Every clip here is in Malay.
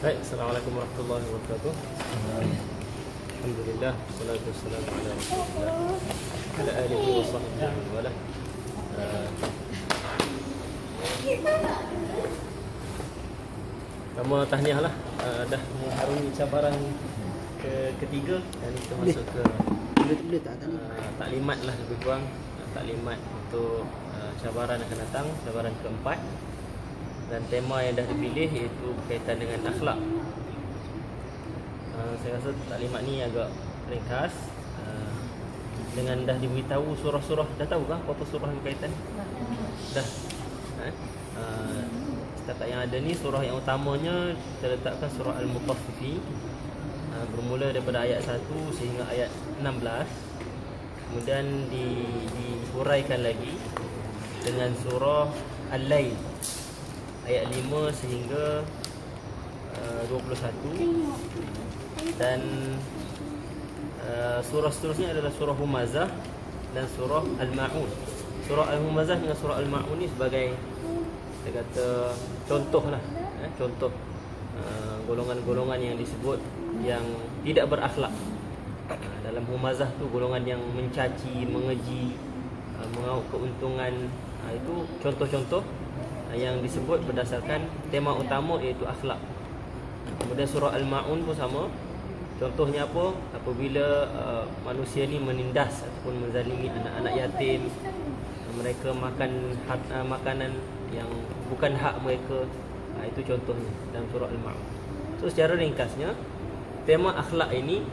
Baik, Assalamualaikum warahmatullahi wabarakatuh. Alhamdulillah, wassalatu wassalamu ala Rasulillah ala alihi wa sahbihi wa wala. Pertama tahniah lah, dah mengharungi cabaran ketiga dan kita masuk ke taklimat lah lebih kurang, taklimat untuk cabaran akan datang, cabaran keempat. Dan tema yang dah dipilih iaitu berkaitan dengan akhlak. Saya rasa taklimat ni agak ringkas. Dengan dah diberitahu surah-surah, dah tahu kah berapa surah yang berkaitan? Dah. Setakat yang ada ni, surah yang utamanya kita letakkan surah Al-Mutaffifin, bermula daripada ayat 1 sehingga ayat 16. Kemudian dihuraikan lagi dengan surah Al-Lail, ayat 5 sehingga 21. Dan surah seterusnya adalah surah Humazah dan surah Al-Ma'un. Surah Al-Humazah dengan surah Al-Ma'un ni sebagai, kita kata, contoh lah, contoh golongan-golongan yang disebut yang tidak berakhlak. Dalam Humazah tu golongan yang mencaci, mengeji, mengauk keuntungan. Itu contoh-contoh yang disebut berdasarkan tema utama iaitu akhlak. Kemudian surah Al-Ma'un pun sama. Contohnya apa? Apabila manusia ni menindas ataupun menzalimi anak-anak yatim, mereka makan makanan yang bukan hak mereka. Itu contohnya dalam surah Al-Ma'un. So secara ringkasnya, tema akhlak ini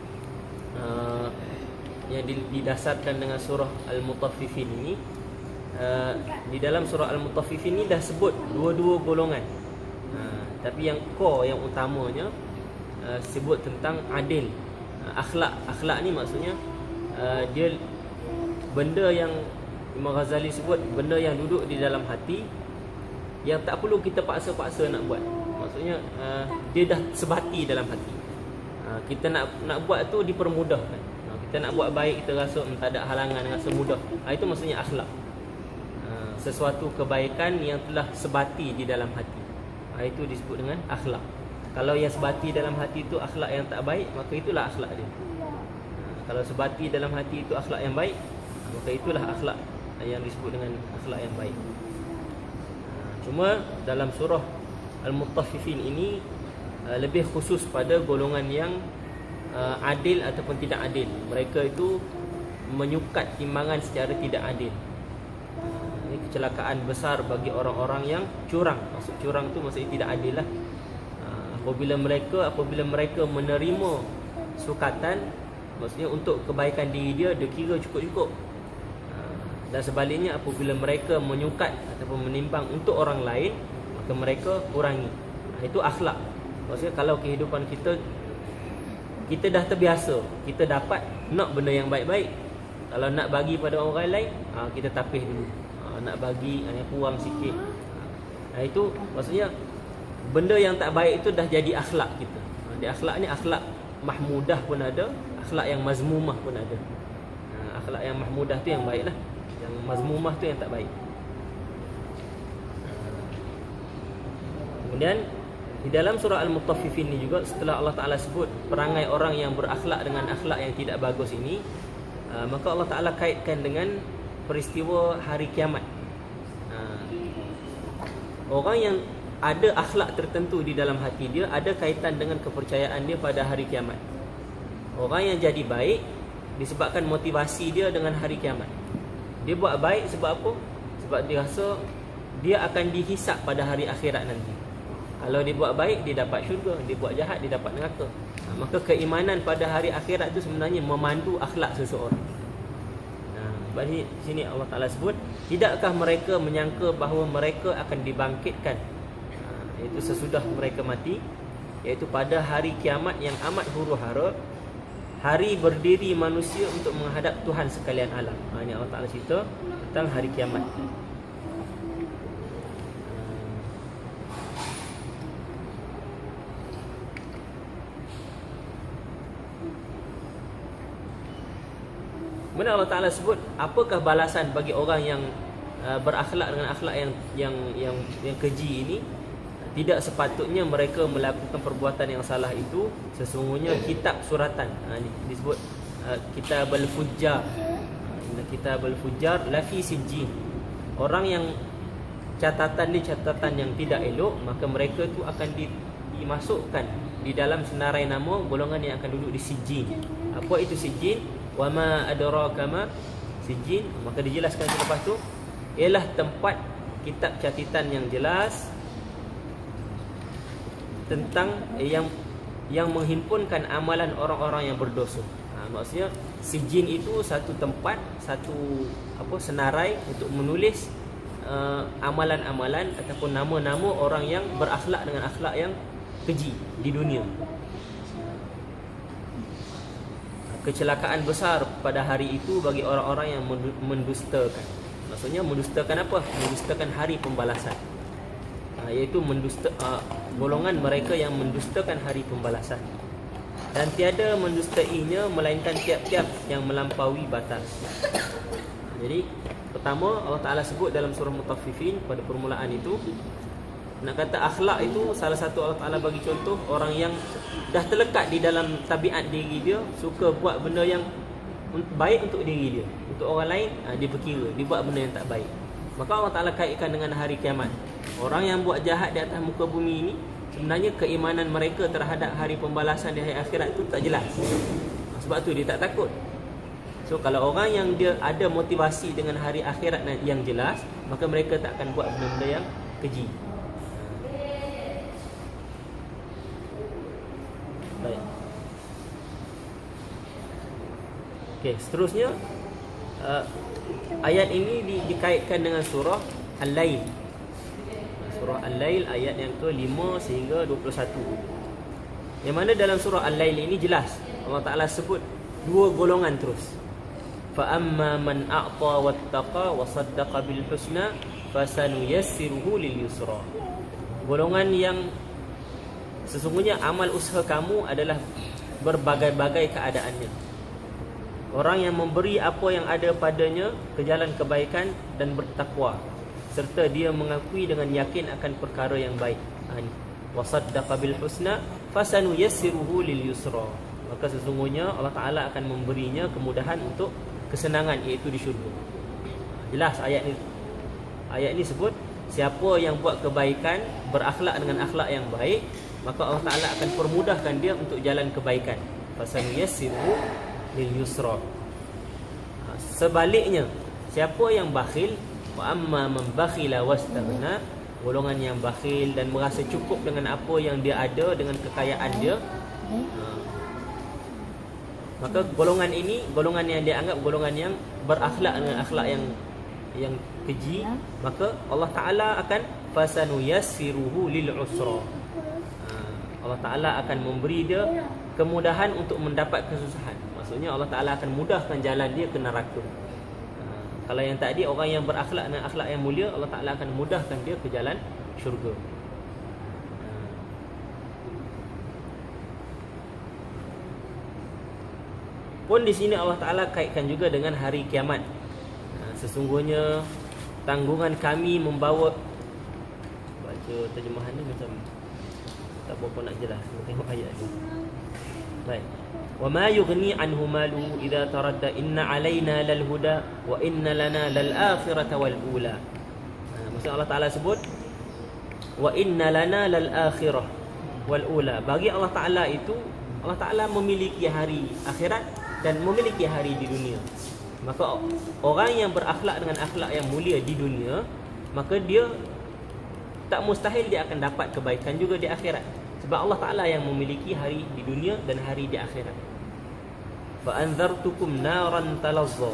yang didasarkan dengan surah Al-Mutaffifin ini. Di dalam surah Al-Mutaffifin ni dah sebut dua-dua golongan, tapi yang core, yang utamanya sebut tentang adil. Akhlak ni maksudnya dia benda yang Imam Ghazali sebut benda yang duduk di dalam hati, yang tak perlu kita paksa-paksa nak buat. Maksudnya dia dah sebati dalam hati. Kita nak buat tu dipermudahkan. Kita nak buat baik, kita rasa tak ada halangan, rasa mudah. Itu maksudnya akhlak. Sesuatu kebaikan yang telah sebati di dalam hati, itu disebut dengan akhlak. Kalau yang sebati dalam hati itu akhlak yang tak baik, maka itulah akhlak dia. Kalau sebati dalam hati itu akhlak yang baik, maka itulah akhlak yang disebut dengan akhlak yang baik. Cuma dalam surah Al-Mutaffifin ini lebih khusus pada golongan yang adil ataupun tidak adil. Mereka itu menyukat timbangan secara tidak adil. Ini kecelakaan besar bagi orang-orang yang curang. Maksud curang tu maksudnya tidak adil lah. Apabila mereka menerima sukatan, maksudnya untuk kebaikan diri dia kira cukup-cukup. Dan sebaliknya, apabila mereka menyukat ataupun menimbang untuk orang lain, maka mereka kurangi. Itu akhlak. Maksudnya kalau kehidupan kita dah terbiasa, kita dapat nak benda yang baik-baik. Kalau nak bagi pada orang lain, kita tapih dulu. Nak bagi yang kurang sikit. Itu maksudnya benda yang tak baik itu dah jadi akhlak kita. Di akhlak ni, akhlak mahmudah pun ada, akhlak yang mazmumah pun ada. Akhlak yang mahmudah tu yang baik lah, yang mazmumah tu yang tak baik. Kemudian di dalam surah Al-Mutaffifin ni juga, setelah Allah Ta'ala sebut perangai orang yang berakhlak dengan akhlak yang tidak bagus ini, maka Allah Ta'ala kaitkan dengan peristiwa hari kiamat. Orang yang ada akhlak tertentu di dalam hati dia ada kaitan dengan kepercayaan dia pada hari kiamat. Orang yang jadi baik disebabkan motivasi dia dengan hari kiamat. Dia buat baik sebab apa? Sebab dia rasa dia akan dihisap pada hari akhirat nanti. Kalau dia buat baik, dia dapat syurga. Dia buat jahat, dia dapat neraka. Maka keimanan pada hari akhirat itu sebenarnya memandu akhlak seseorang. Sebab di sini Allah Ta'ala sebut, tidakkah mereka menyangka bahawa mereka akan dibangkitkan, iaitu sesudah mereka mati, iaitu pada hari kiamat yang amat huru-hara, hari berdiri manusia untuk menghadap Tuhan sekalian alam. Ini Allah Ta'ala cerita tentang hari kiamat. Kemudian Allah Ta'ala sebut apakah balasan bagi orang yang berakhlak dengan akhlak yang keji ini. tidak sepatutnya mereka melakukan perbuatan yang salah itu. Sesungguhnya kitab suratan, disebut kitab al-fujjar, kitab al-fujjar lafi sijjin. Orang yang catatan yang tidak elok, maka mereka itu akan dimasukkan di dalam senarai nama golongan yang akan duduk di sijjin. Apa itu sijjin? Wa ma adraka ma sijjin. Maka dijelaskan selepas tu ialah tempat kitab catatan yang jelas tentang yang menghimpunkan amalan orang-orang yang berdosa. Maksudnya sijjin itu satu tempat, satu senarai untuk menulis amalan-amalan ataupun nama-nama orang yang berakhlak dengan akhlak yang keji di dunia. Kecelakaan besar pada hari itu bagi orang-orang yang mendustakan. Maksudnya mendustakan apa? Mendustakan hari pembalasan. Iaitu golongan mereka yang mendustakan hari pembalasan. Dan tiada mendustainya melainkan tiap-tiap yang melampaui batas. Jadi pertama Allah Ta'ala sebut dalam surah Mutaffifin pada permulaan itu, nak kata akhlak itu salah satu Allah Ta'ala bagi contoh orang yang dah terlekat di dalam tabiat diri dia, suka buat benda yang baik untuk diri dia. Untuk orang lain dia berkira, dia buat benda yang tak baik. Maka Allah Ta'ala kaitkan dengan hari kiamat. Orang yang buat jahat di atas muka bumi ini, sebenarnya keimanan mereka terhadap hari pembalasan di hari akhirat itu tak jelas. Sebab tu dia tak takut. So kalau orang yang dia ada motivasi dengan hari akhirat yang jelas, maka mereka tak akan buat benda-benda yang keji. Baik. Okey, seterusnya ayat ini dikaitkan dengan surah Al-Lail. Surah Al-Lail ayat yang ke-5 sehingga 21. Yang mana dalam surah Al-Lail ini jelas Allah Ta'ala sebut dua golongan terus. Fa amma man a'ta wattaqa wa saddaqa bil husna fasanuyassiruhu lil yusra. Golongan yang sesungguhnya amal usaha kamu adalah berbagai-bagai keadaannya. Orang yang memberi apa yang ada padanya ke jalan kebaikan dan bertakwa, serta dia mengakui dengan yakin akan perkara yang baik. Wa saddaqa bil husna fasanuyassiruhu lil yusra. Maka sesungguhnya Allah Ta'ala akan memberinya kemudahan untuk kesenangan, iaitu di syurga. Jelas ayat ini sebut siapa yang buat kebaikan, berakhlak dengan akhlak yang baik, maka Allah Ta'ala akan permudahkan dia untuk jalan kebaikan. Fasanuyassiruhu lil yusra. Sebaliknya, siapa yang bakhil, wa amma man bakhila wastaghna, golongan yang bakhil dan merasa cukup dengan apa yang dia ada, dengan kekayaan dia, maka golongan ini golongan yang dia anggap golongan yang berakhlak dengan akhlak yang keji, maka Allah Ta'ala akan fasanuyassiruhu lil usra. Allah Ta'ala akan memberi dia kemudahan untuk mendapat kesusahan. Maksudnya Allah Ta'ala akan mudahkan jalan dia ke neraka. Kalau yang tadi orang yang berakhlak dengan akhlak yang mulia, Allah Ta'ala akan mudahkan dia ke jalan syurga. Pun di sini Allah Ta'ala kaitkan juga dengan hari kiamat. Sesungguhnya tanggungan kami membawa, baca terjemahan ni macam tak berapa nak jelas. Tengok ayat ni. Baik. Wa ma yughni anhu malu idza taradda inna alaina lal huda wa inna lana lal akhirata wal ula. Maksud Allah Ta'ala sebut wa inna lana lal akhirah wal ula. Bagi Allah Ta'ala itu, Allah Ta'ala memiliki hari akhirat dan memiliki hari di dunia. Maka orang yang berakhlak dengan akhlak yang mulia di dunia, maka dia tak mustahil dia akan dapat kebaikan juga di akhirat. Sebab Allah Ta'ala yang memiliki hari di dunia dan hari di akhirat. Fa anzartukum naran talazza.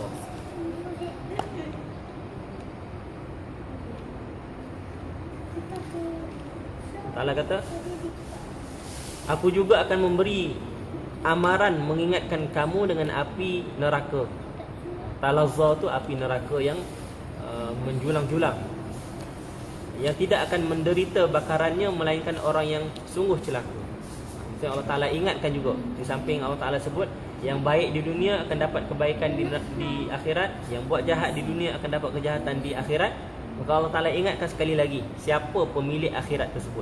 Ta'ala kata, aku juga akan memberi amaran mengingatkan kamu dengan api neraka. Talazza tu api neraka yang menjulang-julang, yang tidak akan menderita bakarannya melainkan orang yang sungguh celaka. Maksudnya Allah Ta'ala ingatkan juga, di samping Allah Ta'ala sebut yang baik di dunia akan dapat kebaikan di akhirat, yang buat jahat di dunia akan dapat kejahatan di akhirat. Maka Allah Ta'ala ingatkan sekali lagi, siapa pemilik akhirat tersebut?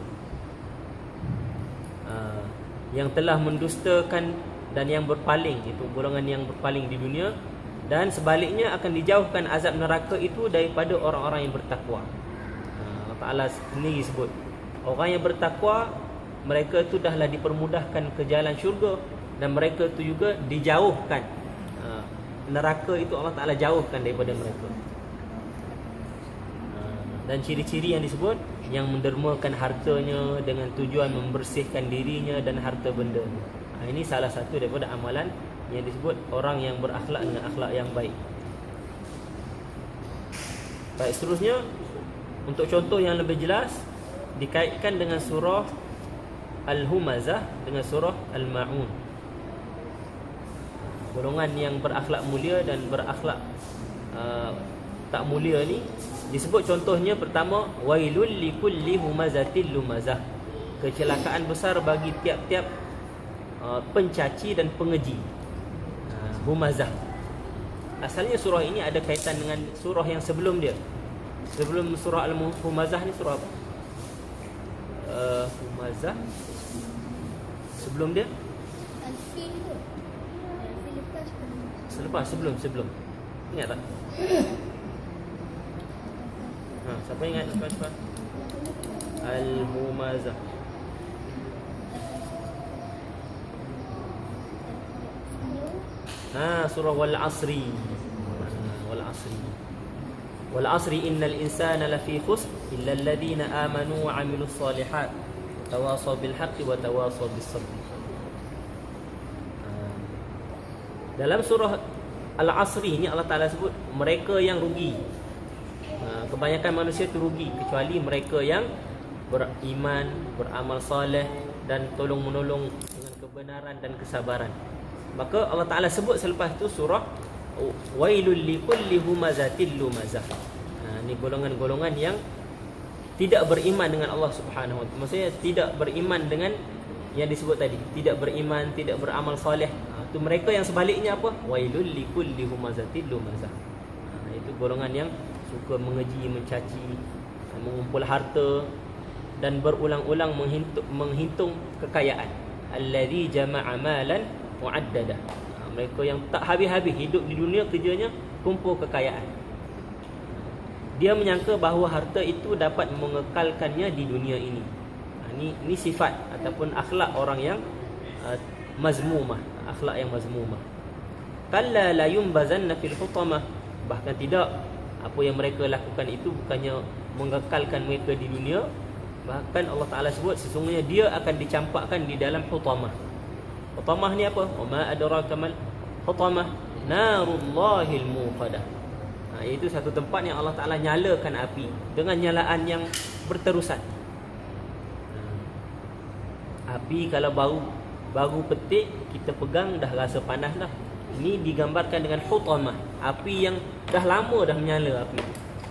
Yang telah mendustakan dan yang berpaling, itu golongan yang berpaling di dunia, dan sebaliknya akan dijauhkan azab neraka itu daripada orang-orang yang bertakwa. Allah Ta'ala sendiri sebut, orang yang bertakwa, mereka itu dahlah dipermudahkan ke jalan syurga, dan mereka itu juga dijauhkan. Neraka itu Allah Ta'ala jauhkan daripada mereka. Dan ciri-ciri yang disebut, yang mendermakan hartanya dengan tujuan membersihkan dirinya dan harta benda. Ini salah satu daripada amalan yang disebut orang yang berakhlak dengan akhlak yang baik. Baik, seterusnya untuk contoh yang lebih jelas dikaitkan dengan surah Al-Humazah dengan surah Al-Ma'un. Golongan yang berakhlak mulia dan berakhlak tak mulia ni disebut contohnya, pertama, wailul likulli humazatil lumazah, kecelakaan besar bagi tiap-tiap pencaci dan pengeji. Humazah, asalnya surah ini ada kaitan dengan surah yang sebelum dia. Sebelum surah Al-Humazah ni surah apa? Humazah sebelum dia? Al-Fil tu. Al-Fil lepas Selepas, sebelum. Ingat tak? Siapa ingat? Cepat. Al-Humazah. Surah Wal Asri. Wal Asri innal insana lafi khusr illa alladhina amanu wa 'amilus solihat tawasaw bil haqqi wa tawasaw bis sabr. Dalam surah Al-Asri ni Allah Ta'ala sebut mereka yang rugi. Kebanyakan manusia itu rugi, kecuali mereka yang beriman, beramal soleh dan tolong-menolong dengan kebenaran dan kesabaran. Maka Allah Ta'ala sebut selepas itu surah wailul likulli humazatil lumazah. Ini golongan-golongan yang tidak beriman dengan Allah Subhanahu wa taala. Maksudnya tidak beriman dengan yang disebut tadi, tidak beriman, tidak beramal soleh. Itu mereka yang sebaliknya apa? Wailul likulli humazatil lumazah. Itu golongan yang suka mengeji, mencaci, mengumpul harta dan berulang-ulang menghitung kekayaan. Allazi jama'a malan mu'addada. Mereka yang tak habis-habis hidup di dunia, kerjanya kumpul kekayaan. Dia menyangka bahawa harta itu dapat mengekalkannya di dunia ini. Ini sifat ataupun akhlak orang yang mazmumah, akhlak yang mazmumah. Kalla la yumbazanna fil hutamah. Bahkan tidak, apa yang mereka lakukan itu bukannya mengekalkan mereka di dunia, bahkan Allah Ta'ala sebut sesungguhnya dia akan dicampakkan di dalam hutamah. Hutamah ni apa? Wa ma adraka mal hutamah, narullahil muqadah. Iaitu satu tempat yang Allah Ta'ala nyalakan api dengan nyalaan yang berterusan. Api kalau baru petik, kita pegang dah rasa panas dah. Ini digambarkan dengan hutamah, api yang dah lama dah menyala api.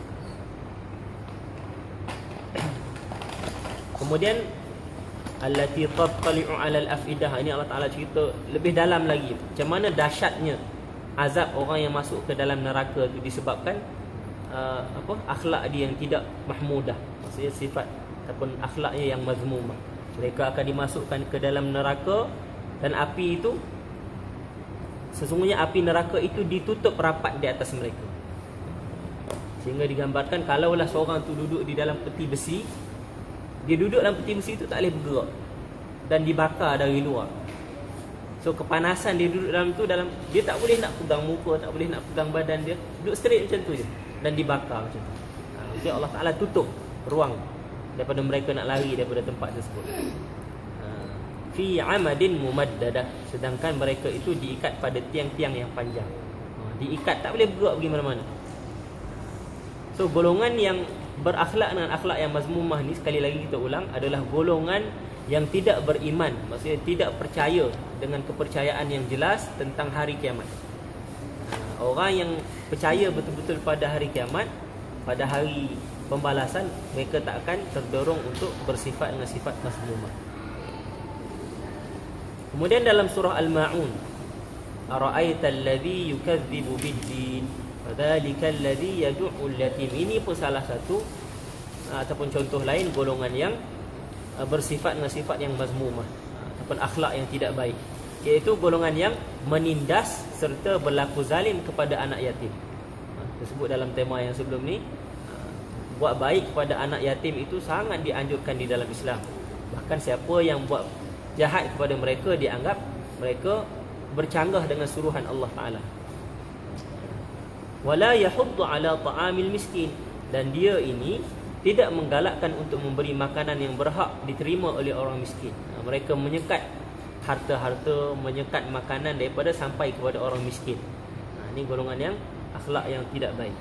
Kemudian allati tattali'u 'alal afidah, ini Allah Ta'ala cerita lebih dalam lagi macam mana dahsyatnya azab orang yang masuk ke dalam neraka itu disebabkan akhlak dia yang tidak mahmudah, maksudnya sifat ataupun akhlaknya yang mazmumah. Mereka akan dimasukkan ke dalam neraka, dan api itu, sesungguhnya api neraka itu ditutup rapat di atas mereka, sehingga digambarkan kalaulah seorang tu duduk di dalam peti besi, dia duduk dalam peti besi itu tak boleh bergerak dan dibakar dari luar. So kepanasan dia duduk dalam tu, dia tak boleh nak pegang muka, tak boleh nak pegang badan dia, duduk straight macam tu je dan dibakar macam tu. Jadi Allah Ta'ala tutup ruang daripada mereka nak lari daripada tempat tersebut. Fi amadin mumaddadah, sedangkan mereka itu diikat pada tiang-tiang yang panjang. Diikat, tak boleh bergerak pergi mana-mana. So golongan yang berakhlak dengan akhlak yang mazmumah ni, sekali lagi kita ulang, adalah golongan yang tidak beriman, maksudnya tidak percaya dengan kepercayaan yang jelas tentang hari kiamat. Orang yang percaya betul-betul pada hari kiamat, pada hari pembalasan, mereka tak akan terdorong untuk bersifat dengan sifat mazmumah. Kemudian dalam surah Al-Ma'un, ara'aita alladhi yukadzibu bid-din, Fadzalikal ladzi yad'ul yatim. Ini pun salah satu ataupun contoh lain golongan yang bersifat dengan sifat yang mazmumah ataupun akhlak yang tidak baik, iaitu golongan yang menindas serta berlaku zalim kepada anak yatim. Tersebut dalam tema yang sebelum ni. Buat baik kepada anak yatim itu sangat dianjurkan di dalam Islam. Bahkan siapa yang buat jahat kepada mereka, dianggap mereka bercanggah dengan suruhan Allah Ta'ala. Wala yahuddu ala ta'amil miskin. Dan dia ini tidak menggalakkan untuk memberi makanan yang berhak diterima oleh orang miskin. Mereka menyekat harta-harta, menyekat makanan daripada sampai kepada orang miskin. Ini golongan yang akhlak yang tidak baik.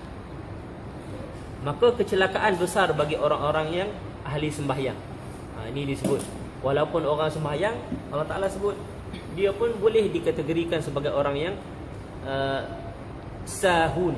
Maka kecelakaan besar bagi orang-orang yang ahli sembahyang. Ini disebut, walaupun orang sembahyang, Allah Ta'ala sebut dia pun boleh dikategorikan sebagai orang yang sahun,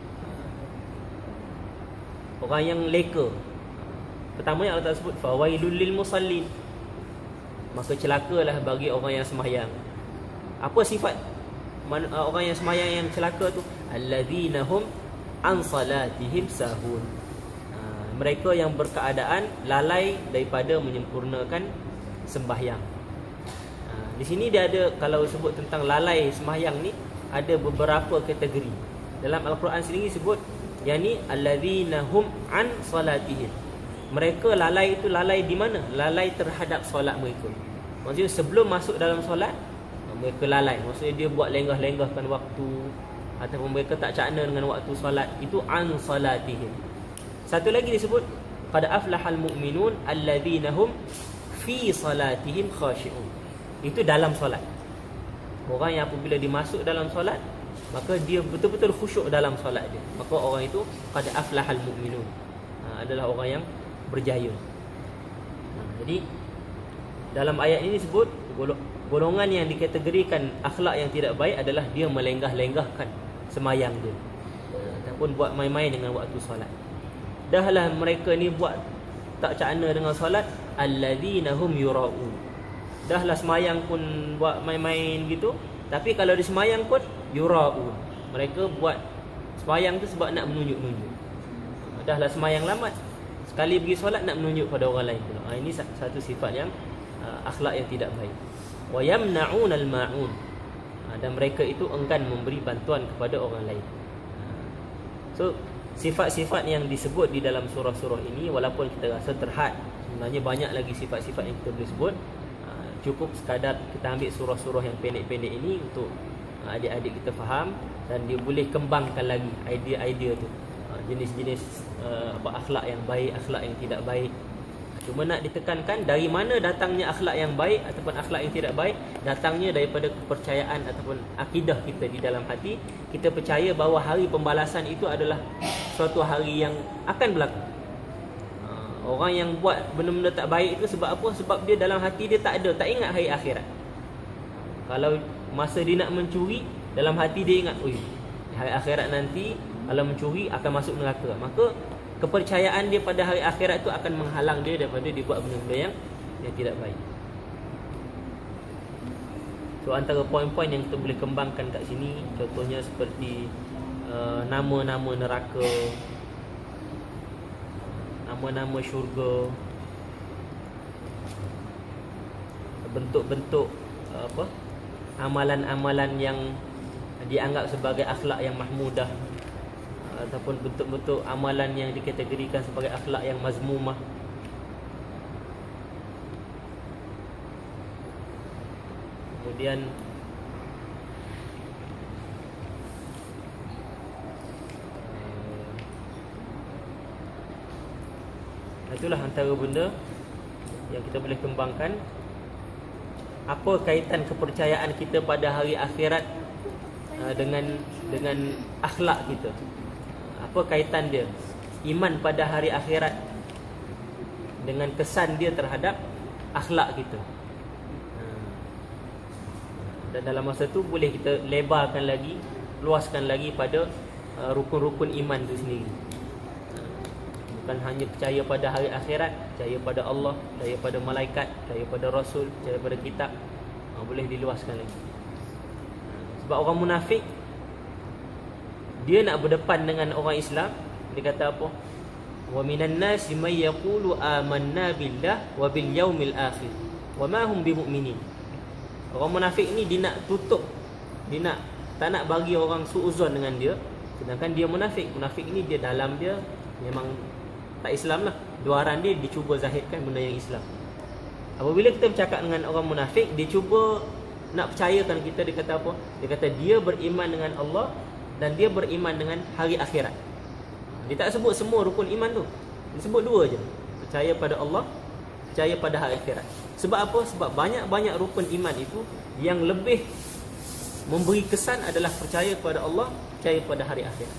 orang yang leka. Pertamanya Allah Ta'ala sebut fawailul lil musallin, maka celakalah bagi orang yang sembahyang. Apa sifat orang yang sembahyang yang celaka tu? Alladzina hum an salatihim sahun. Mereka yang berkeadaan lalai daripada menyempurnakan sembahyang. Di sini dia ada, kalau sebut tentang lalai sembahyang ni, ada beberapa kategori. Dalam Al-Quran sendiri sebut yakni alladzina hum an salatihim. Mereka lalai itu lalai di mana? Lalai terhadap solat mereka. Maksudnya sebelum masuk dalam solat mereka lalai. Maksudnya dia buat lenggah-lenggahkan waktu, ataupun mereka tak cakna dengan waktu solat. Itu an salatihim. Satu lagi disebut qad aflahal mu'minun alladzina hum fi salatihim khashi'un. Itu dalam solat. Orang yang apabila dimasuk dalam solat, maka dia betul-betul khusyuk dalam solat dia, maka orang itu qad aflahal mu'minun, adalah orang yang berjaya. Jadi dalam ayat ini disebut golongan yang dikategorikan akhlak yang tidak baik adalah dia melenggah-lenggahkan semayang dia, ataupun buat main-main dengan waktu solat. Dahlah mereka ni buat tak cakna dengan solat, alladzina hum yura'un. Dahlah semayang pun buat main-main gitu, tapi kalau di semayang pun yura'un. Mereka buat semayang tu sebab nak menunjuk-nunjuk. Dahlah semayang lambat, sekali pergi solat nak menunjuk pada orang lain pula. Ini satu sifat yang akhlak yang tidak baik. Wa yamna'un al-ma'un. Dan mereka itu enggan memberi bantuan kepada orang lain. So sifat-sifat yang disebut di dalam surah-surah ini, walaupun kita rasa terhad, sebenarnya banyak lagi sifat-sifat yang kita boleh sebut. Cukup sekadar kita ambil surah-surah yang pendek-pendek ini untuk adik-adik kita faham, dan dia boleh kembangkan lagi idea-idea tu, jenis-jenis akhlak yang baik, akhlak yang tidak baik. Cuma nak ditekankan dari mana datangnya akhlak yang baik ataupun akhlak yang tidak baik. Datangnya daripada kepercayaan ataupun akidah kita di dalam hati. Kita percaya bahawa hari pembalasan itu adalah suatu hari yang akan berlaku. Orang yang buat benda-benda tak baik itu sebab apa? Sebab dia dalam hati dia tak ingat hari akhirat. Kalau masa dia nak mencuri, dalam hati dia ingat, hari akhirat nanti kalau mencuri akan masuk neraka. Maka kepercayaan dia pada hari akhirat itu akan menghalang dia daripada dia buat benda-benda yang tidak baik. So antara poin-poin yang kita boleh kembangkan kat sini, contohnya seperti nama-nama neraka, nama-nama syurga, bentuk-bentuk amalan-amalan yang dianggap sebagai akhlak yang mahmudah, ataupun bentuk-bentuk amalan yang dikategorikan sebagai akhlak yang mazmumah. Kemudian itulah antara benda yang kita boleh kembangkan. Apa kaitan kepercayaan kita pada hari akhirat dengan akhlak kita? Apa kaitan dia? Iman pada hari akhirat dengan kesan dia terhadap akhlak kita. Dan dalam masa tu boleh kita lebarkan lagi, luaskan lagi pada rukun-rukun iman tu sendiri. Bukan hanya percaya pada hari akhirat, percaya pada Allah, percaya pada malaikat, percaya pada Rasul, percaya pada kitab. Boleh diluaskan lagi. Sebab orang munafik, dia nak berdepan dengan orang Islam, dia kata apa? Wa minan nasi may yaqulu amanna billah wa bil yaumil akhir wa ma hum bimu'minin. Orang munafik ni dia nak tutup, dia nak tak nak bagi orang suuzon dengan dia, sedangkan dia munafik. Munafik ni dia dalam dia memang tak Islam lah. Luaran dia cuba zahirkan benda yang Islam. Apabila kita bercakap dengan orang munafik, dia cuba nak percayakan kita, dia kata apa? Dia kata dia beriman dengan Allah dan dia beriman dengan hari akhirat. Dia tak sebut semua rukun iman tu. Dia sebut dua je. Percaya pada Allah, percaya pada hari akhirat. Sebab apa? Sebab banyak-banyak rukun iman itu yang lebih memberi kesan adalah percaya kepada Allah, percaya pada hari akhirat.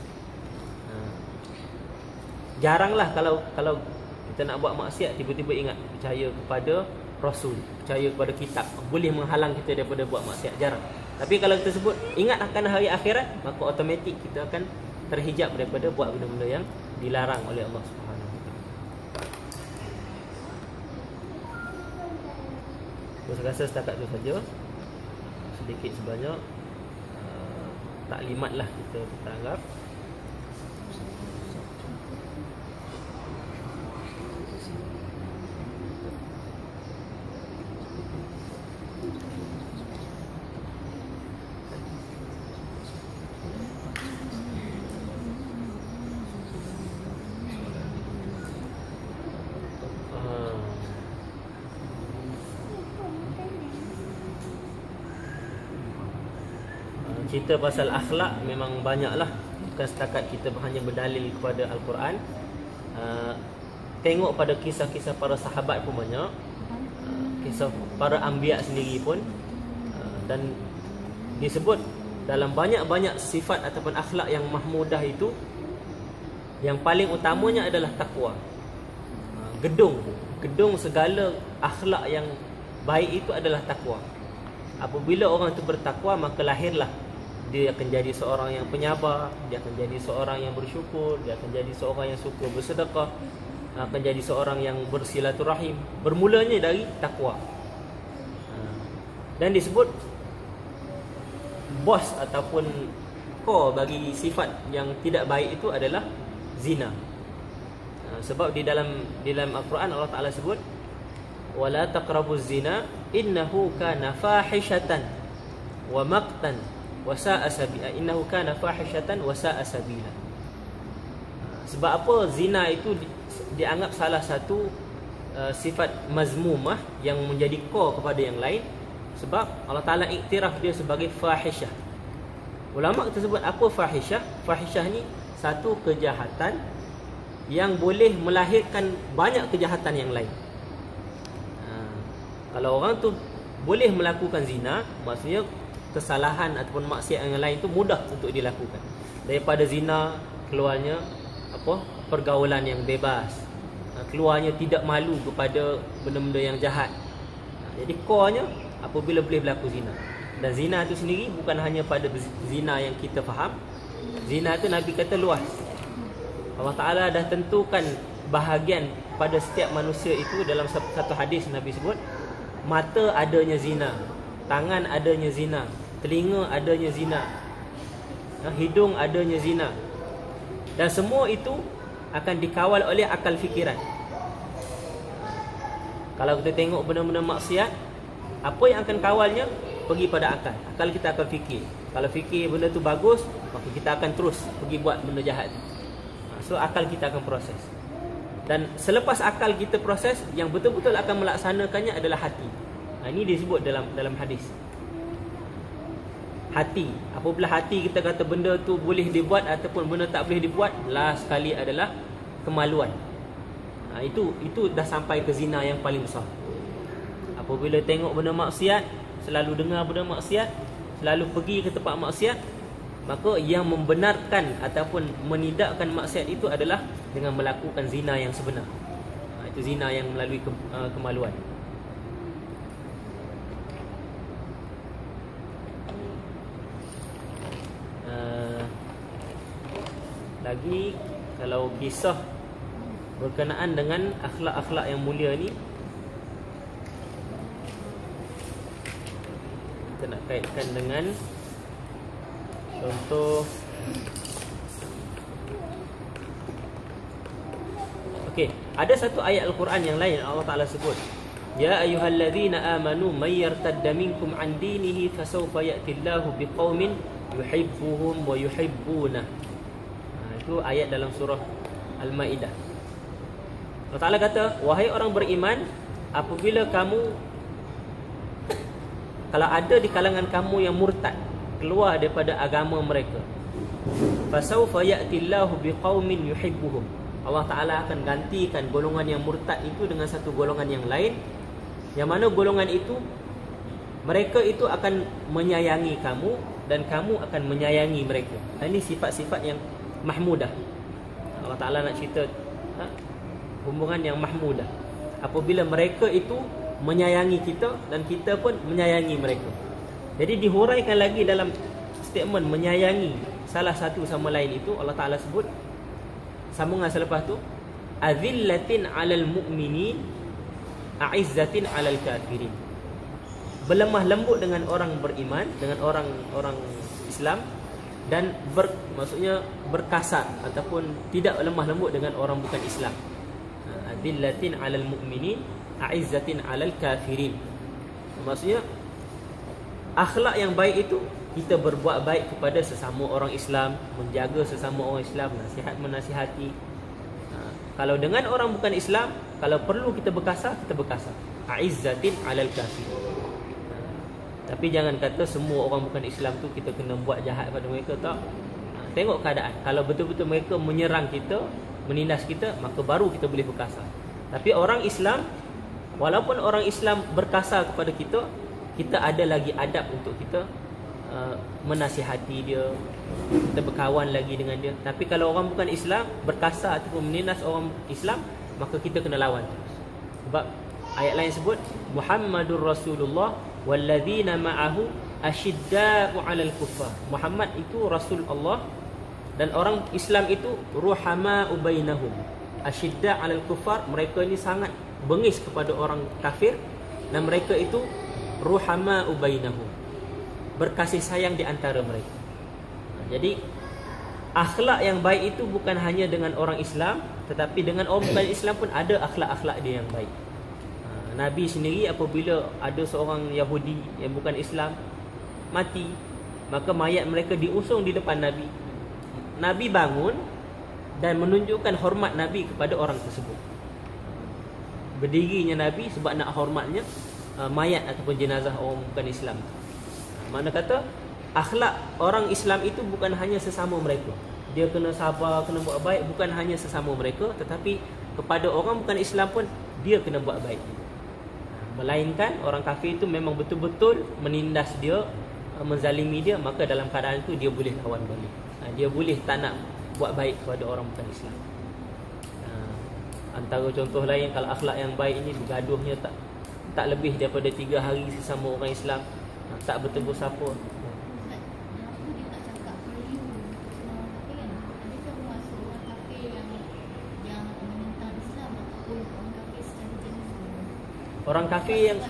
Jaranglah kalau kita nak buat maksiat tiba-tiba ingat percaya kepada Rasul, percaya kepada kitab, boleh menghalang kita daripada buat maksiat. Jarang. Tapi kalau kita sebut ingat akan hari akhirat, maka automatik kita akan terhijab daripada buat benda-benda yang dilarang oleh Allah Subhanahu Wa Taala. Saya rasa setakat itu saja. Sedikit sebanyak taklimat lah kita anggap. Cerita pasal akhlak memang banyaklah. Bukan setakat kita hanya berdalil kepada Al-Quran. Tengok pada kisah-kisah para sahabat pun banyak. Kisah para anbiya sendiri pun. Dan disebut dalam banyak-banyak sifat ataupun akhlak yang mahmudah itu, yang paling utamanya adalah takwa. Gedung segala akhlak yang baik itu adalah takwa. Apabila orang itu bertakwa, maka lahirlah dia akan jadi seorang yang penyabar, dia akan jadi seorang yang bersyukur, dia akan jadi seorang yang suka bersedekah, akan jadi seorang yang bersilaturahim. Bermulanya dari takwa. Dan disebut bos ataupun core bagi sifat yang tidak baik itu adalah zina. Sebab di dalam Al-Quran Allah Ta'ala sebut wala taqrabuz zina innahu kana fahishatan wa maqtan wa sa'a sabila. Innahu kana fahishatan wa sa'a sabila. Sebab apa zina itu dianggap salah satu sifat mazmumah yang menjadi core kepada yang lain? Sebab Allah Ta'ala iktiraf dia sebagai fahishah. Ulama kita sebut apa fahishah? Fahishah ni satu kejahatan yang boleh melahirkan banyak kejahatan yang lain. Kalau orang tu boleh melakukan zina, maksudnya kesalahan ataupun maksiat yang lain tu mudah untuk dilakukan. Daripada zina keluarnya pergaulan yang bebas, keluarnya tidak malu kepada benda-benda yang jahat. Jadi core-nya apabila boleh berlaku zina. Dan zina itu sendiri bukan hanya pada zina yang kita faham. Zina itu Nabi kata luas. Allah Ta'ala dah tentukan bahagian pada setiap manusia itu. Dalam satu hadis Nabi sebut, mata adanya zina, tangan adanya zina, telinga adanya zina, hidung adanya zina. Dan semua itu akan dikawal oleh akal fikiran. Kalau kita tengok benda-benda maksiat, apa yang akan kawalnya? Pergi pada akal. Akal kita akan fikir. Kalau fikir benda tu bagus, maka kita akan terus pergi buat benda jahat. So akal kita akan proses. Dan selepas akal kita proses, yang betul-betul akan melaksanakannya adalah hati. Ini disebut dalam hadis. Hati. Apabila hati kita kata benda tu boleh dibuat ataupun benda tak boleh dibuat, last sekali adalah kemaluan. Itu dah sampai ke zina yang paling besar. Apabila tengok benda maksiat, selalu dengar benda maksiat, selalu pergi ke tempat maksiat, maka yang membenarkan ataupun menidakkan maksiat itu adalah dengan melakukan zina yang sebenar. Itu zina yang melalui kemaluan. Lagi kalau kisah berkenaan dengan akhlak-akhlak yang mulia ni, kita nak kaitkan dengan contoh Ada satu ayat Al-Quran yang lain Allah Ta'ala sebut, Ya ayyuhalladzina amanu may yartadda minkum an dinihi fasawfa ya'tillahu biqaumin yuhibbuhum wa yuhibbunah. Itu ayat dalam surah Al-Maidah. Allah Ta'ala kata, wahai orang beriman, apabila kalau ada di kalangan kamu yang murtad, keluar daripada agama mereka, fasawfa ya'tillahu biqaumin yuhibbuhum, Allah Ta'ala akan gantikan golongan yang murtad itu dengan satu golongan yang lain, yang mana golongan itu, mereka itu akan menyayangi kamu dan kamu akan menyayangi mereka. Ini sifat-sifat yang mahmudah. Allah Ta'ala nak cerita hubungan yang mahmudah. Apabila mereka itu menyayangi kita dan kita pun menyayangi mereka. Jadi dihuraikan lagi dalam statement menyayangi salah satu sama lain itu, Allah Ta'ala sebut sambungan selepas tu, azillatin 'alal mu'minin a'izzatin 'alal kafirin. Berlemah lembut dengan orang beriman, dengan orang Islam, dan maksudnya berkasar ataupun tidak lemah lembut dengan orang bukan Islam. Azillatin 'alal mu'minin a'izzatin 'alal kafirin. Maksudnya akhlak yang baik itu kita berbuat baik kepada sesama orang Islam, menjaga sesama orang Islam, nasihat menasihati. Kalau dengan orang bukan Islam, kalau perlu kita berkasar, kita berkasar. A'izzatin 'alal kafir. Tapi jangan kata semua orang bukan Islam tu kita kena buat jahat pada mereka, tak. Tengok keadaan. Kalau betul-betul mereka menyerang kita, menindas kita, maka baru kita boleh berkasar. Tapi orang Islam, walaupun orang Islam berkasar kepada kita, kita ada lagi adab untuk kita menasihati dia, kita berkawan lagi dengan dia. Tapi kalau orang bukan Islam berkasar ataupun menindas orang Islam, maka kita kena lawan. Sebab ayat lain sebut Muhammadur Rasulullah walladzina ma'ahu asyidda'u 'alal kuffar. Muhammad itu Rasul Allah dan orang Islam itu ruhama'u bainahum. Asyidda' 'alal kuffar, mereka ini sangat bengis kepada orang kafir, dan mereka itu ruhama'u bainahum, berkasih sayang di antara mereka. Jadi akhlak yang baik itu bukan hanya dengan orang Islam, tetapi dengan orang bukan Islam pun ada akhlak-akhlak dia yang baik. Nabi sendiri apabila ada seorang Yahudi yang bukan Islam mati, maka mayat mereka diusung di depan Nabi. Nabi bangun dan menunjukkan hormat Nabi kepada orang tersebut. Berdirinya Nabi sebab nak hormatnya mayat ataupun jenazah orang bukan Islam. Mana kata akhlak orang Islam itu bukan hanya sesama mereka. Dia kena sabar, kena buat baik, bukan hanya sesama mereka, tetapi kepada orang bukan Islam pun dia kena buat baik. Melainkan orang kafir itu memang betul-betul menindas dia, menzalimi dia, maka dalam keadaan itu dia boleh lawan balik. Dia boleh tak nak buat baik kepada orang bukan Islam. Antara contoh lain, kalau akhlak yang baik ini bergaduhnya tak lebih daripada 3 hari sesama orang Islam, tak bertegur sapa. Orang kafir yang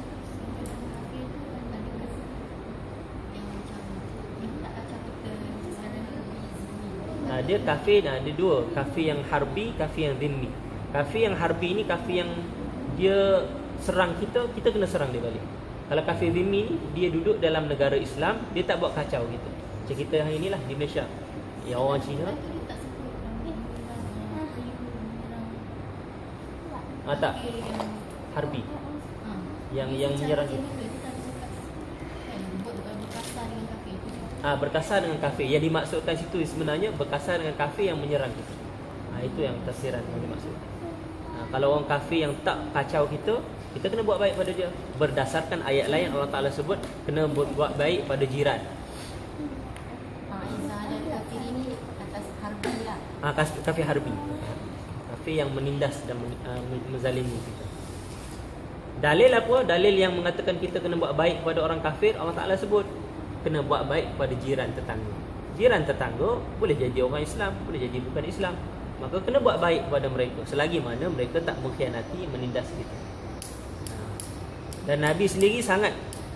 dia kafir, ada dua, kafir yang harbi, kafir yang dhimmi. Kafir yang harbi ini kafir yang dia serang kita, kita kena serang dia balik. Kalau kafir dhimmi ni, dia duduk dalam negara Islam, dia tak buat kacau kita. Macam kita yang inilah di Malaysia, yang orang Cina tak harbi, yang menyerang kita. Berkasar dengan kafir. Yang dimaksudkan situ sebenarnya berkasar dengan kafir yang menyerang kita. Itu yang tafsiran yang dimaksudkan. Kalau orang kafir yang tak kacau kita, kita kena buat baik pada dia. Berdasarkan ayat lain Allah Ta'ala sebut kena buat baik pada jiran. Kafir ini atas harbi lah. Kafir harbi. Kafir yang menindas dan menzalimi kita. Dalil apa? Dalil yang mengatakan kita kena buat baik kepada orang kafir, Allah Ta'ala sebut kena buat baik kepada jiran tetangga. Jiran tetangga boleh jadi orang Islam, boleh jadi bukan Islam. Maka kena buat baik kepada mereka selagi mana mereka tak mengkhianati, menindas kita. Dan Nabi sendiri sangat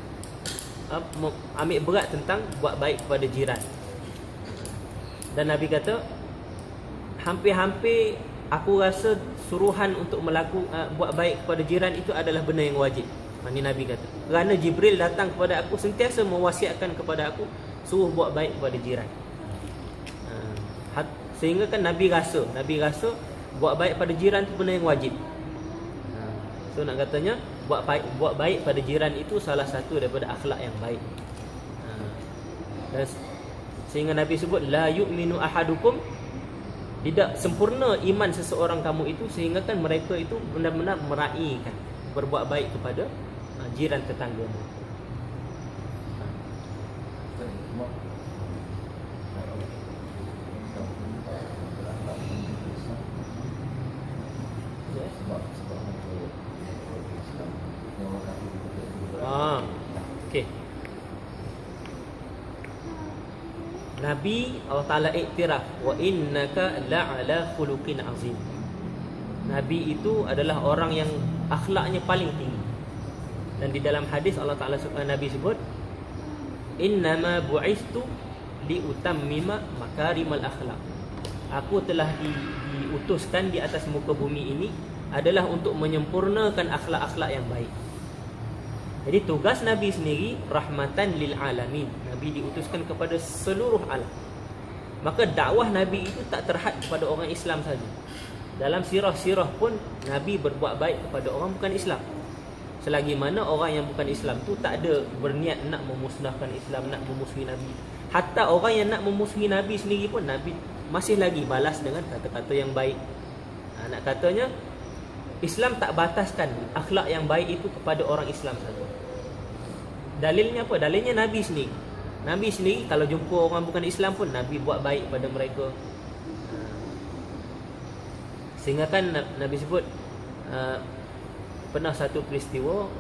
ambil berat tentang buat baik kepada jiran. Dan Nabi kata hampir-hampir aku rasa suruhan untuk buat baik kepada jiran itu adalah benda yang wajib. Ini Nabi kata. Kerana Jibril datang kepada aku sentiasa mewasiatkan kepada aku suruh buat baik kepada jiran. Sehingga kan Nabi rasa buat baik pada jiran itu benda yang wajib. So nak katanya buat baik pada jiran itu salah satu daripada akhlak yang baik. Dan sehingga Nabi sebut la yu'minu ahadukum, tidak sempurna iman seseorang kamu itu sehingga kan mereka itu benar-benar meraihkan berbuat baik kepada jiran tetangga. Okey. Nabi Allah Ta'ala iktiraf wa innaka la'ala khuluqin azim. Nabi itu adalah orang yang akhlaknya paling tinggi. Dan di dalam hadis Allah Ta'ala Nabi sebut innama bu'istu liutammima makarimal akhlak. Aku telah diutuskan di atas muka bumi ini adalah untuk menyempurnakan akhlak-akhlak yang baik. Jadi tugas Nabi sendiri rahmatan lil alamin. Nabi diutuskan kepada seluruh alam. Maka dakwah Nabi itu tak terhad kepada orang Islam saja. Dalam sirah-sirah pun Nabi berbuat baik kepada orang bukan Islam. Selagi mana orang yang bukan Islam tu tak ada berniat nak memusnahkan Islam, nak memusuhi Nabi. Hatta orang yang nak memusuhi Nabi sendiri pun Nabi masih lagi balas dengan kata-kata yang baik. Nak katanya Islam tak bataskan akhlak yang baik itu kepada orang Islam saja. Dalilnya apa? Dalilnya Nabi sendiri. Nabi sendiri kalau jumpa orang bukan Islam pun Nabi buat baik pada mereka. Sehingga kan Nabi sebut pernah satu peristiwa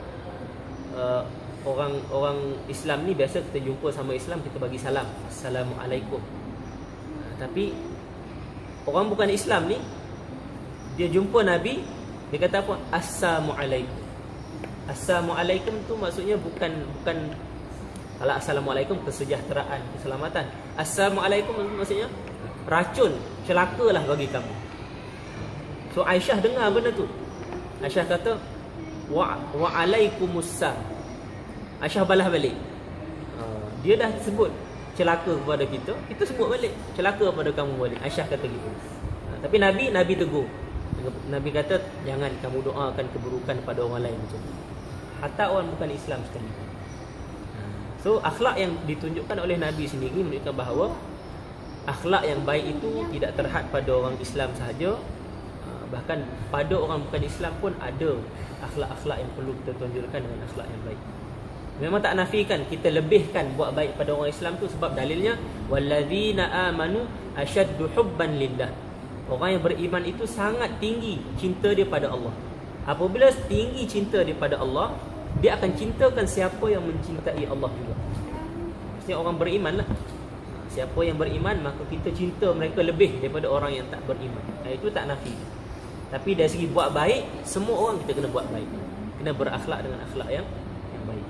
orang Islam ni biasa kita jumpa sama Islam kita bagi salam, Assalamualaikum. Tapi orang bukan Islam ni dia jumpa Nabi, dia kata apa? Assalamualaikum. Assalamualaikum tu maksudnya bukan kalau assalamualaikum kesejahteraan, keselamatan. Assalamualaikum maksudnya racun, celakalah bagi kamu. So Aisyah dengar benda tu. Aisyah kata wa alaikumussalam. Aisyah balas balik. Dia dah sebut celaka kepada kita, kita sebut balik celaka kepada kamu balik. Aisyah kata gitu. Tapi Nabi tegur. Nabi kata jangan kamu doakan keburukan pada orang lain macam tu. Hatta orang bukan Islam sekali. So akhlak yang ditunjukkan oleh Nabi sendiri menunjukkan bahawa akhlak yang baik itu tidak terhad pada orang Islam sahaja. Bahkan pada orang bukan Islam pun ada akhlak-akhlak yang perlu kita tunjukkan dengan akhlak yang baik. Memang tak nafikan kita lebihkan buat baik pada orang Islam tu sebab dalilnya wallazina amanu asyaddu hubban lillah. Orang yang beriman itu sangat tinggi cinta dia pada Allah. Apabila tinggi cinta dia pada Allah, dia akan cintakan siapa yang mencintai Allah juga. Maksudnya orang beriman lah. Siapa yang beriman, maka kita cinta mereka lebih daripada orang yang tak beriman. Itu tak nafi. Tapi dari segi buat baik, semua orang kita kena buat baik. Kena berakhlak dengan akhlak yang baik.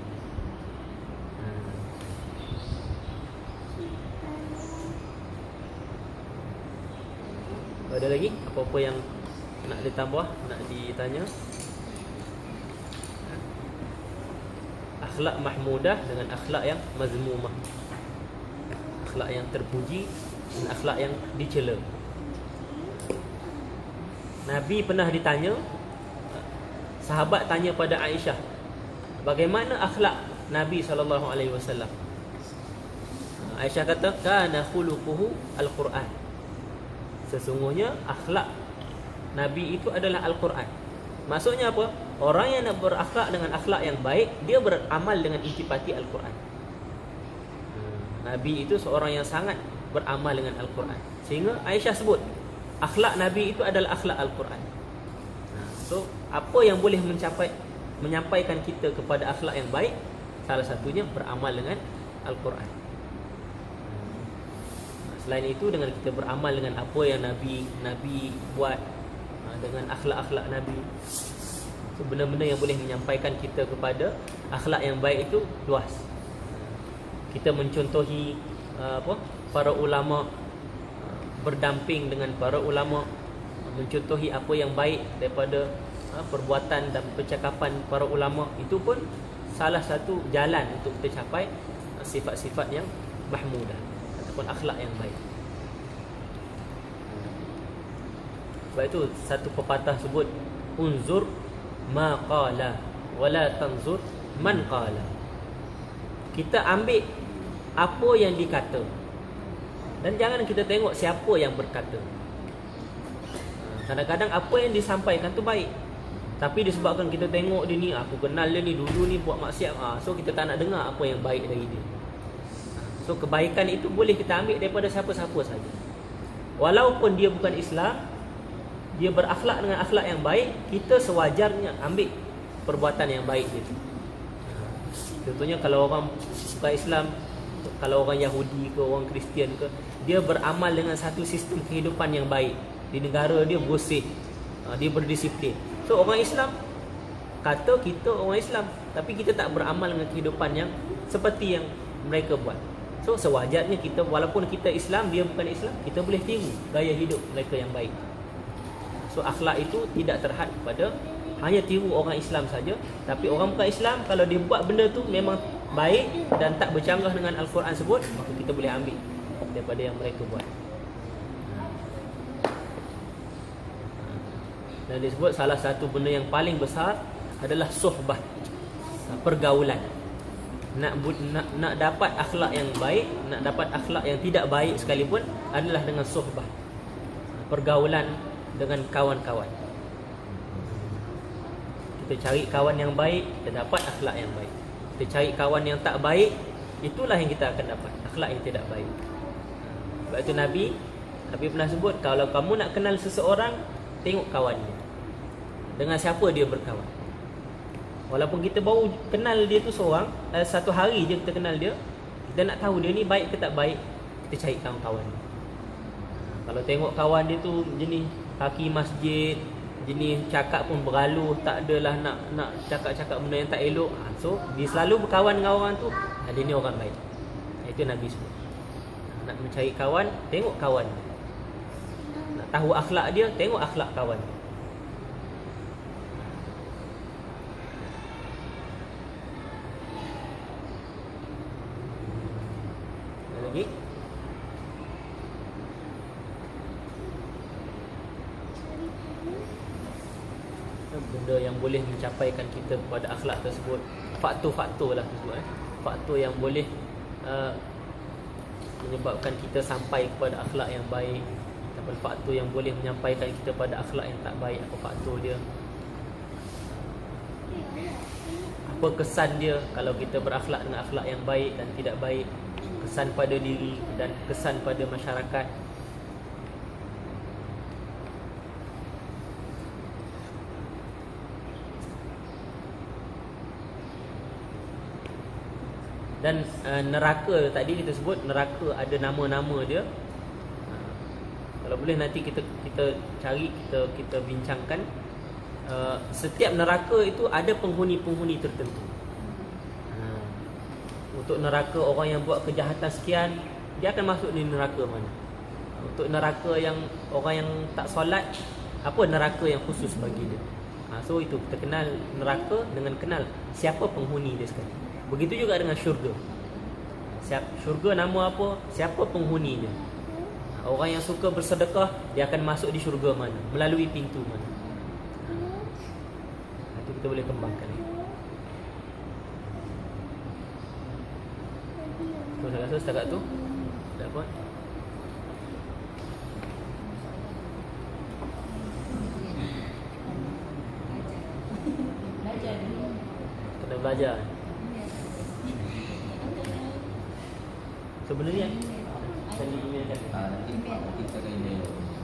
Ada lagi apa-apa yang nak ditambah, nak ditanya? Akhlak mahmudah dengan akhlak yang mazmumah. Akhlak yang terpuji dan akhlak yang dicela. Nabi pernah ditanya, sahabat tanya pada Aisyah, bagaimana akhlak Nabi SAW? Aisyah kata, kana khuluquhu al-Quran. Sesungguhnya akhlak Nabi itu adalah Al-Quran. Maksudnya apa? Orang yang nak berakhlak dengan akhlak yang baik, dia beramal dengan intipati Al-Quran. Nabi itu seorang yang sangat beramal dengan Al-Quran. Sehingga Aisyah sebut akhlak Nabi itu adalah akhlak Al-Quran. So apa yang boleh menyampaikan kita kepada akhlak yang baik? Salah satunya beramal dengan Al-Quran. Selain itu dengan kita beramal dengan apa yang Nabi buat, dengan akhlak-akhlak Nabi. So benda-benda yang boleh menyampaikan kita kepada akhlak yang baik itu luas. Kita mencontohi para ulama, berdamping dengan para ulama, mencontohi apa yang baik daripada perbuatan dan percakapan para ulama, itu pun salah satu jalan untuk kita capai sifat-sifat yang mahmudah ataupun akhlak yang baik. Sebab itu satu pepatah sebut, unzur ma qala wala tanzur man qala. Kita ambil apa yang dikata dan jangan kita tengok siapa yang berkata. Kadang-kadang apa yang disampaikan tu baik, tapi disebabkan kita tengok dia ni, aku kenal dia ni, dulu ni buat maksiat, so kita tak nak dengar apa yang baik dari dia. So kebaikan itu boleh kita ambil daripada siapa-siapa saja. Walaupun dia bukan Islam, dia berakhlak dengan akhlak yang baik, kita sewajarnya ambil perbuatan yang baik itu. Contohnya kalau orang bukan Islam, kalau orang Yahudi ke, orang Kristian ke, dia beramal dengan satu sistem kehidupan yang baik. Di negara dia bersih, dia berdisiplin. So orang Islam kata kita orang Islam, tapi kita tak beramal dengan kehidupan yang seperti yang mereka buat. So sewajarnya kita, walaupun kita Islam, dia bukan Islam, kita boleh tiru gaya hidup mereka yang baik. So akhlak itu tidak terhad pada hanya tiru orang Islam saja, tapi orang bukan Islam, kalau dia buat benda tu memang baik dan tak bercanggah dengan Al-Quran sebut, maka kita boleh ambil daripada yang mereka buat. Dan disebut salah satu benda yang paling besar adalah suhbah, pergaulan. Nak dapat akhlak yang baik, nak dapat akhlak yang tidak baik sekalipun, adalah dengan suhbah, pergaulan dengan kawan-kawan. Kita cari kawan yang baik, kita dapat akhlak yang baik. Kita cari kawan yang tak baik, itulah yang kita akan dapat akhlak yang tidak baik. Sebab itu Nabi pernah sebut, kalau kamu nak kenal seseorang, tengok kawannya, dengan siapa dia berkawan. Walaupun kita baru kenal dia tu seorang, satu hari je kita kenal dia, kita nak tahu dia ni baik ke tak baik, kita cari kawan-kawan. Kalau tengok kawan dia tu jenis kaki masjid, jenis cakap pun beraluh, tak adalah nak cakap-cakap benda yang tak elok, so dia selalu berkawan dengan orang tu, dia ni orang baik. Itu Nabi sebut. Nak mencari kawan, tengok kawan. Nak tahu akhlak dia, tengok akhlak kawan. Lagi? Benda yang boleh mencapaikan kita kepada akhlak tersebut, faktor-faktor lah tersebut, faktor yang boleh menyebabkan kita sampai kepada akhlak yang baik, ataupun faktor yang boleh menyampaikan kita pada akhlak yang tak baik. Apa faktor dia? Apa kesan dia kalau kita berakhlak dengan akhlak yang baik dan tidak baik? Kesan pada diri dan kesan pada masyarakat. Dan neraka tadi kita sebut, neraka ada nama-nama dia. Kalau boleh nanti kita cari, kita bincangkan. Setiap neraka itu ada penghuni-penghuni tertentu. Untuk neraka orang yang buat kejahatan sekian, dia akan masuk di neraka mana. Untuk neraka yang orang yang tak solat, apa neraka yang khusus bagi dia. So itu kita kenal neraka dengan kenal siapa penghuni dia sekali. Begitu juga dengan syurga. Syurga nama apa, siapa penghuni dia. Orang yang suka bersedekah, dia akan masuk di syurga mana, melalui pintu mana. Itu kita boleh kembangkan. So, saya rasa setakat tu tak apa. Kena belajar. Sebenarnya tadi email kan? Nanti kita akan email.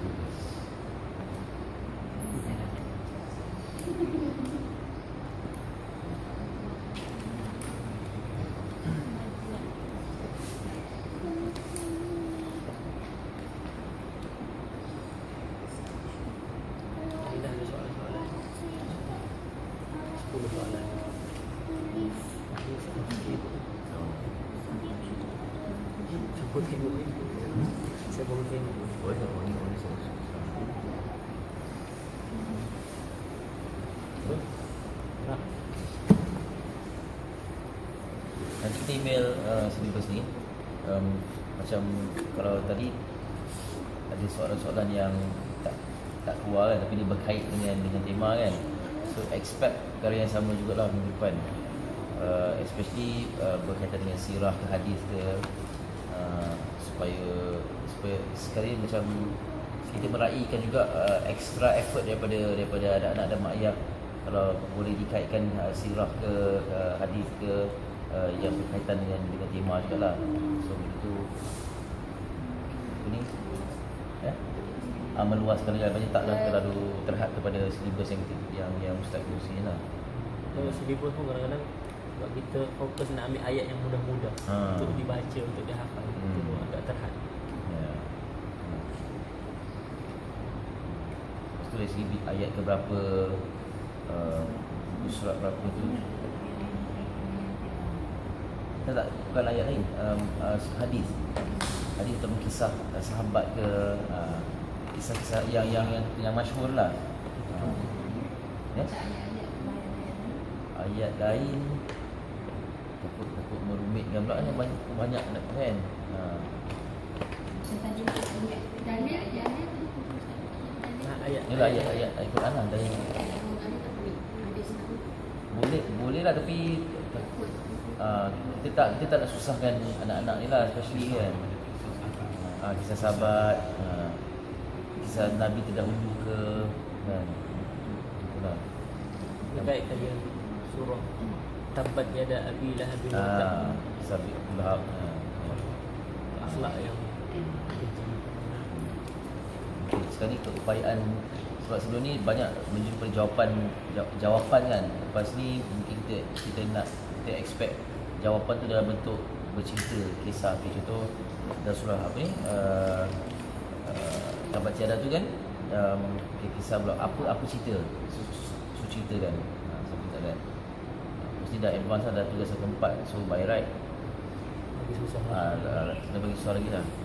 Dah ada soalan-soalan. 10 soalan. Saya baru tengok. Boleh tak? Boleh. Nanti kita email syllabus ni. Macam kalau tadi ada soalan-soalan yang tak keluar kan, tapi dia berkait dengan tema kan. So expect perkara yang sama jugalah minggu depan. Especially berkaitan dengan sirah ke hadis ke, supaya sekali macam kita meraihkan juga extra effort daripada anak-anak dan mak ayah kalau boleh dikaitkan sirah ke hadis ke yang berkaitan dengan tema jugalah. So begitu ni meluaskan lagi banyak, taklah terlalu terhad kepada syllabus yang ustaz kongsi lah. Syllabus pun kadang-kadang sebab kita fokus nak ambil ayat yang mudah-mudah untuk dibaca, untuk dihafal, itu agak terhad. Lepas tu dari segi ayat ke berapa, surat berapa tu, tak, bukan ayat lain, hadis ataupun kisah sahabat ke, kisah-kisah yang masyhur lah. Ayat lain takut merumitkan pula ni, banyak nak kan. Ayat Quran lah dari boleh lah, tapi kita tak nak susahkan anak-anak ni lah, especially kan. Kisah sahabat, kisah Nabi terdahulu ke kan. Itulah. Baik tadi surah Tabbat yada Abi Lahab bin Sabi Lahab. Akhlak yang sekali keupayaan, sebab sebelum ni banyak menjumpai jawapan kan. Lepas ni mungkin kita nak expect jawapan tu dalam bentuk bercerita, kisah. Contoh dalam surah apa ni, Tabbat Yada tu kan, kisah pula apa cerita, cerita kan, something like that. Mesti dah advance dah tugas keempat, so by right bagi susah kena bagi susah lagi lah.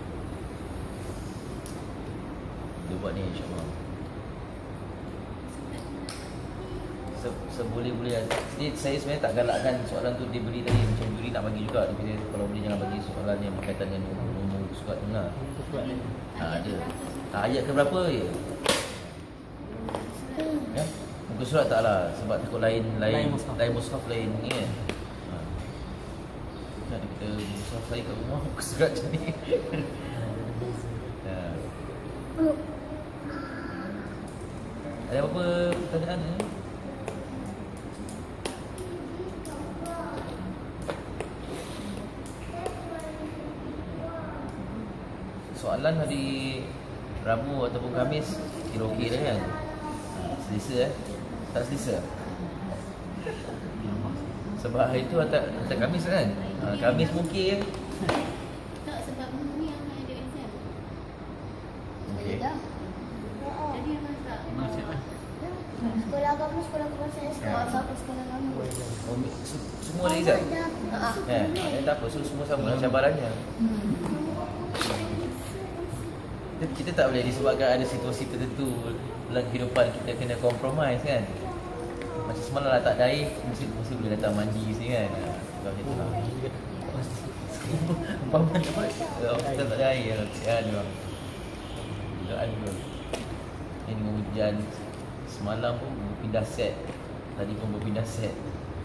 Dia buat ni insyaAllah seboleh-boleh. Jadi saya sebenarnya tak galakkan soalan tu dia beri tadi, macam Yuri nak bagi juga, tapi kalau boleh jangan bagi soalan yang berkaitan dengan umur surat dengar. Ada ayat ke berapa je ya? Muka surat tak lah, sebab takut lain mushaf lain ni kan. Ada kita mushaf saya kat rumah, muka surat macam ni. Ada apa-apa pertanyaan ni? Soalan hari Rabu ataupun Khamis kira okey dah kan? Selesa tak selesa? Sebab hari tu atas Khamis kan? Khamis mungkin Tak, sebab ni yang ada exam. okey. Jadi memang tak. Sekolah agama, sekolah kebangsaan, sekolah agama. Semua ada exam? Tak apa, so semua sama lah cabarannya. Kita tak boleh disebabkan ada situasi tertentu dalam kehidupan kita kena compromise kan. Macam semalam lah tak daif, mesti boleh datang mandi sini kan. Sebab macam tu lah. Umpama kita tak ada air, kesian dia. Dugaan pun. Ini hujan. Semalam pun berpindah set. Tadi pun berpindah set.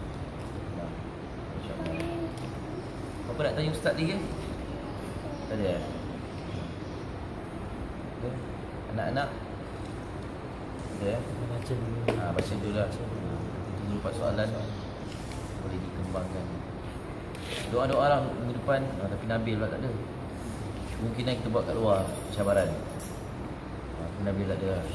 Apa nak tanya ustaz lagi kan? Tak ada. Anak-anak ada baca dulu. Baca dulu lah. Itu lepas soalan boleh dikembangkan. Doa-doa lah minggu depan. Tapi Nabil pula tak ada. Kemungkinan kita buat kat luar cabaran. Nabil tak ada lah.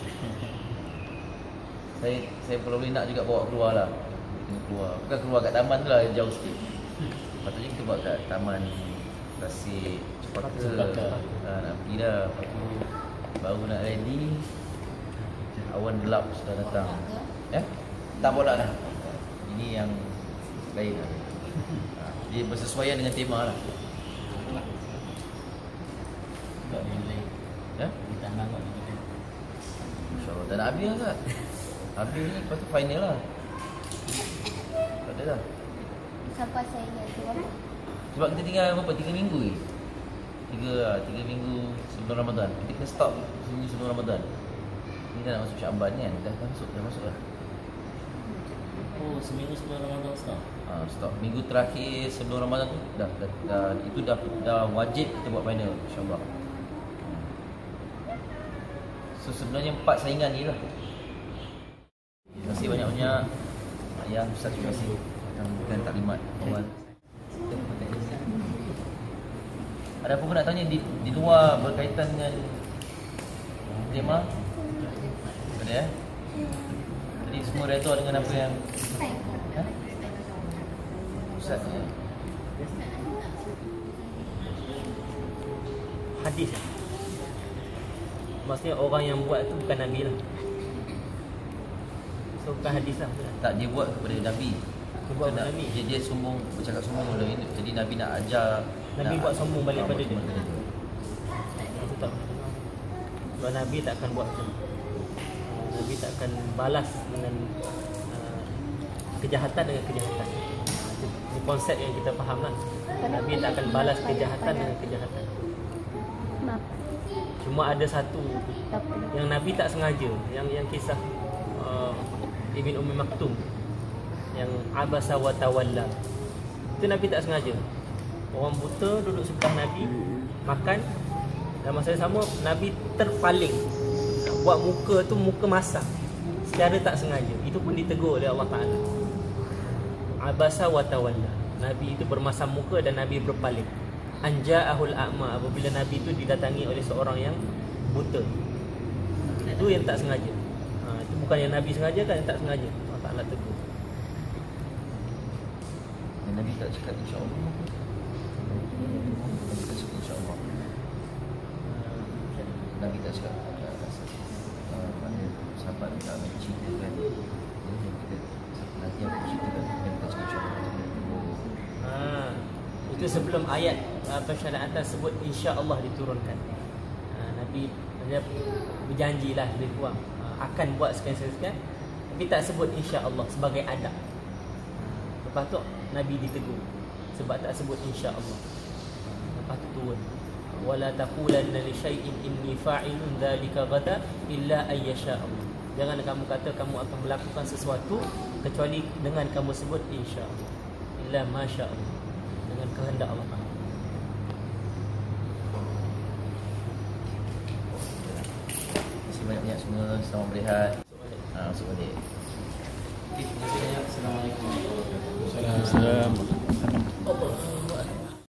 Saya kalau boleh nak juga bawa keluar lah. Keluar. Bukan keluar kat taman tu lah, jauh sikit. Patutnya kita buat kat taman Tasik Cepaka. Nak pergi dah. Lepas tu baru nak ready, awan gelap sudah datang. Tak borak dah. Ini yang lain lah. Dia bersesuaian dengan tema lah. Kita nak buat kita. InsyaAllah tak nak habis lah tak? Habis ni lepas tu final lah. Tak ada dah. Sampai saya ingat tu apa? Sebab kita tinggal berapa? 3 minggu je. 3 minggu sebelum Ramadan. Kita kena stop seminggu sebelum Ramadan. Ni dah nak masuk Syaban kan? Dah masuk lah. Oh, seminggu sebelum Ramadan start. Stop. Minggu terakhir sebelum Ramadan tu itu dah wajib kita buat final, insya-Allah. So sebenarnya 4 saingan ni lah. Terima kasih banyak-banyak Ayah, Ustaz, terima kasih akan memberikan taklimat awal. Ada apa pun nak tanya di luar berkaitan dengan tema? Ada ya? Jadi semua redha dengan apa yang Ustaz Hadis. Maksudnya orang yang buat tu bukan Nabi lah. So bukan hadis lah. tak dia buat kepada Nabi. Dia buat kepada Nabi. Dia sombong, bercakap sombong benda itu. Jadi Nabi nak ajar, Nabi buat sombong balik pada dia. dia. Itu tak. Sebab Nabi tak akan buat macam tu. Nabi tak akan balas dengan kejahatan dengan kejahatan. Ini konsep yang kita faham lah. Nabi tak akan balas kejahatan dengan kejahatan. Cuma ada satu yang Nabi tak sengaja, yang kisah Ibn Ummi Maktum yang abasa wa tawalla. Itu Nabi tak sengaja. Orang buta duduk sebelah Nabi makan, dan masa yang sama Nabi terpaling, buat muka tu muka masak secara tak sengaja. Itu pun ditegur oleh Allah Ta'ala. Abasa wa tawalla. Nabi itu bermasam muka dan Nabi berpaling. Anja'ahul a'ma, apabila Nabi itu didatangi oleh seorang yang buta. Itu yang tak sengaja. Itu bukan yang Nabi sengaja kan, yang tak sengaja. Allah Ta'ala tegur. Dan Nabi tak cakap insya-Allah. Nabi tak cakap insya-Allah. Nabi tak cakap mana sahabat tak nak ceritakan. Jadi kita nanti aku ceritakan Nabi tak cakap insya-Allah. Itu sebelum ayat persyaratan sebut insya-Allah diturunkan. Nabi dia berjanjilah lebih kurang akan buat sekian-sekian, tapi tak sebut insya-Allah sebagai adab. Lepas tu Nabi ditegur sebab tak sebut insya-Allah. Lepas tu turun, wala taqulanna li syai'in inni fa'ilun dzalika ghada illa ay yasha Allah. Jangan kamu kata kamu akan melakukan sesuatu kecuali dengan kamu sebut insya-Allah. Illa masya Allah, dengan kehendak Allah Taala. Banyak semua, selamat berehat. Masuk balik. Terima kasih banyak. Assalamualaikum warahmatullahi wabarakatuh. Assalamualaikum.